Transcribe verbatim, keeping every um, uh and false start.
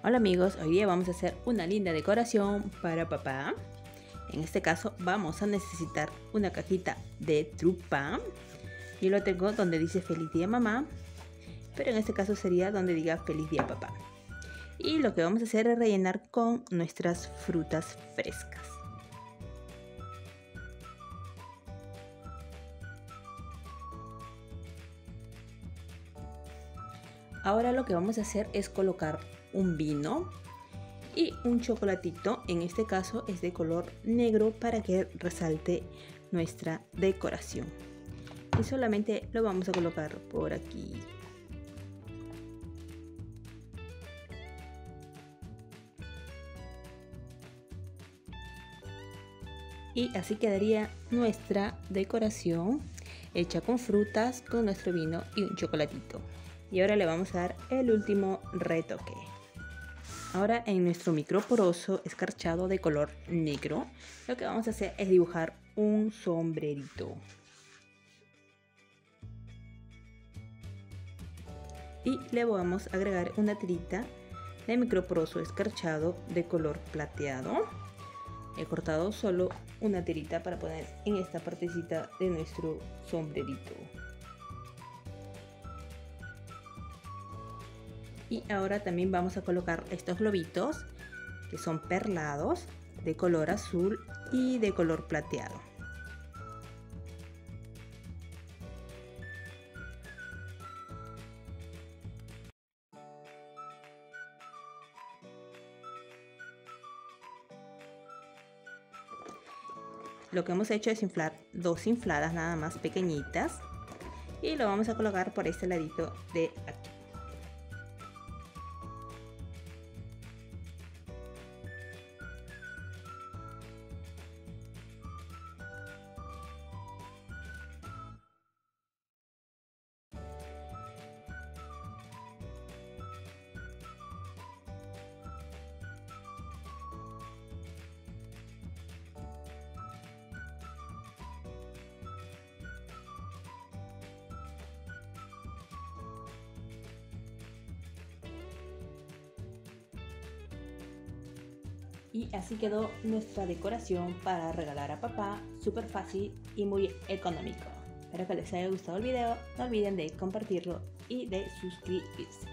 Hola amigos, hoy día vamos a hacer una linda decoración para papá. En este caso vamos a necesitar una cajita de trupa. Yo lo tengo donde dice feliz día mamá, pero en este caso sería donde diga feliz día papá. Y lo que vamos a hacer es rellenar con nuestras frutas frescas. Ahora lo que vamos a hacer es colocar un vino y un chocolatito, en este caso es de color negro para que resalte nuestra decoración. Y solamente lo vamos a colocar por aquí. Y así quedaría nuestra decoración hecha con frutas, con nuestro vino y un chocolatito. Y ahora le vamos a dar el último retoque. Ahora en nuestro microporoso escarchado de color negro, lo que vamos a hacer es dibujar un sombrerito. Y le vamos a agregar una tirita de microporoso escarchado de color plateado. He cortado solo una tirita para poner en esta partecita de nuestro sombrerito. Y ahora también vamos a colocar estos globitos que son perlados de color azul y de color plateado. Lo que hemos hecho es inflar dos infladas nada más pequeñitas y lo vamos a colocar por este ladito de aquí. Y así quedó nuestra decoración para regalar a papá, súper fácil y muy económico. Espero que les haya gustado el video, no olviden de compartirlo y de suscribirse.